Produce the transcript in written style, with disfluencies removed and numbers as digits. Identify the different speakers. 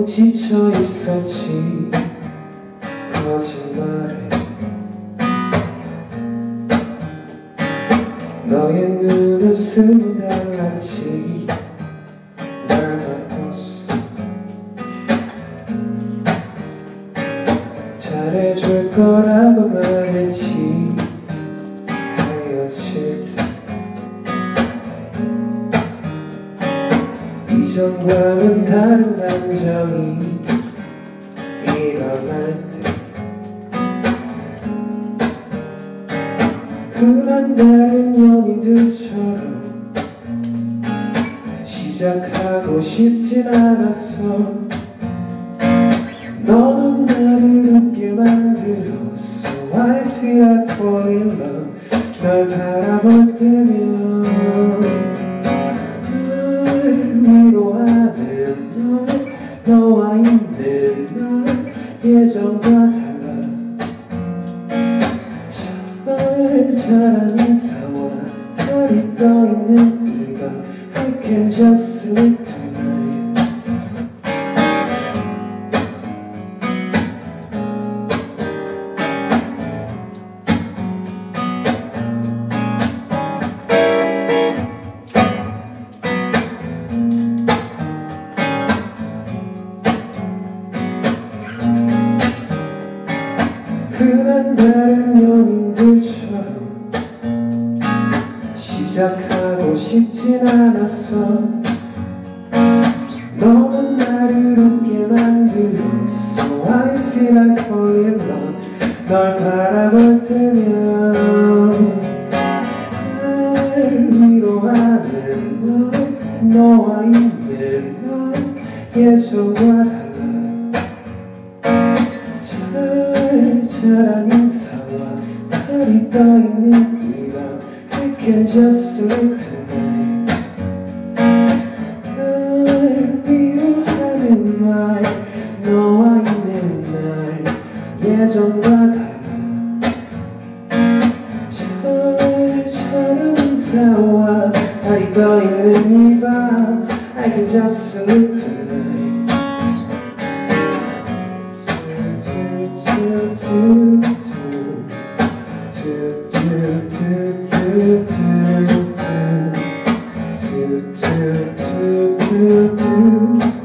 Speaker 1: 지쳐 있었지. 거짓말에 너의 눈웃음은 달랐지. 날 바꿨어. 잘해줄 거라고 말했지. 헤어질 때 이전과는 다른 감정이 일어날 때 흔한 다른 연인들처럼 시작하고 싶진 않았어. 너는 나를 웃게 만들었어. I feel I fall in love. 널 바라볼 때면 날 위로하는 너, 너와 있는 날 예전과 달라. 잘 자란 인사와 달이 떠있는 이 밤 I can just sleep tonight. 흔한 다른 연인들처럼 시작하고 싶진 않았어. 너는 나를 웃게 만들었어. I feel I fall in love. 널 바라볼 때면 날 위로하는 너, 너와 있는 너 예전과 달라. 잘 자란 인사와 달이 떠있는 이 밤 I can just sleep tonight. 날 위로하는 말 너와 있는 날 예전과 달라. 잘 자란 인사와 달이 떠있는 이 밤 I can just sleep tonight. Do